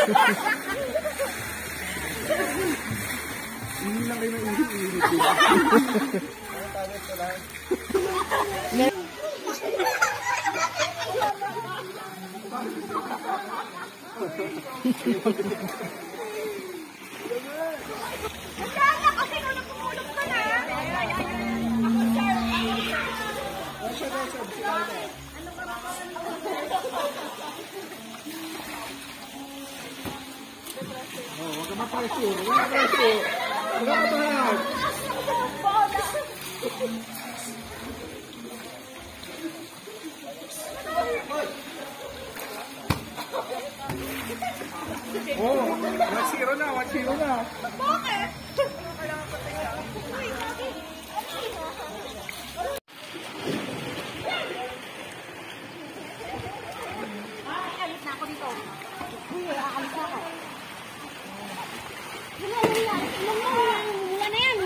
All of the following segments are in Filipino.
Hindi lang kayo naiinit-init. Masaya kasi kung napumulog ka na. Huwag ka mapreso. Huwag ka mapreso. Huwag ka mapreso. Oh, 1-0 na, 1-0 na. Bakit? Alis na ako dito. Uy, aalis na ako. Wala na yan.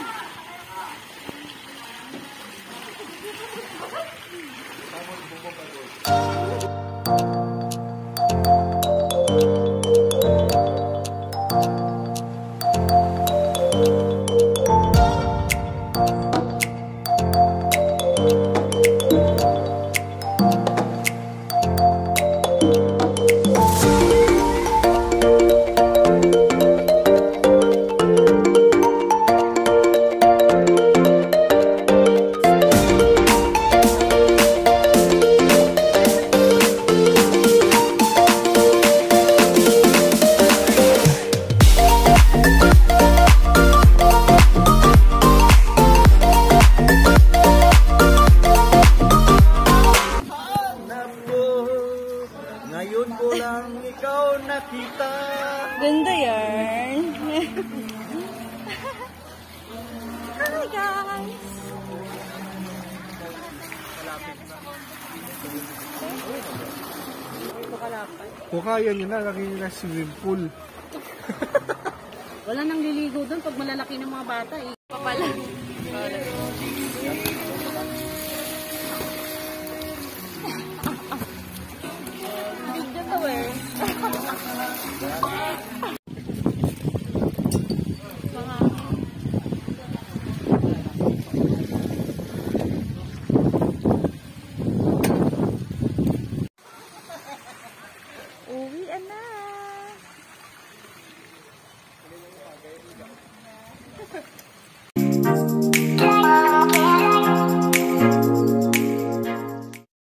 Ngayon ko lang ikaw nakita. Ganda yan. Hi guys! Kung kaya nyo na, laki nyo na swimming pool. Wala nang liligo doon pag malalaki ng mga bata eh. Papala.